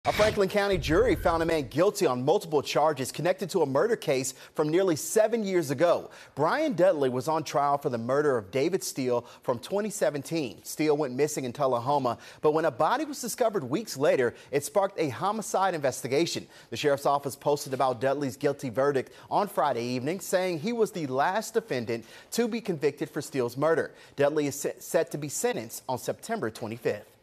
A Franklin County jury found a man guilty on multiple charges connected to a murder case from nearly 7 years ago. Brian Dudley was on trial for the murder of David Steele from 2017. Steele went missing in Tullahoma, but when a body was discovered weeks later, it sparked a homicide investigation. The sheriff's office posted about Dudley's guilty verdict on Friday evening, saying he was the last defendant to be convicted for Steele's murder. Dudley is set to be sentenced on September 25th.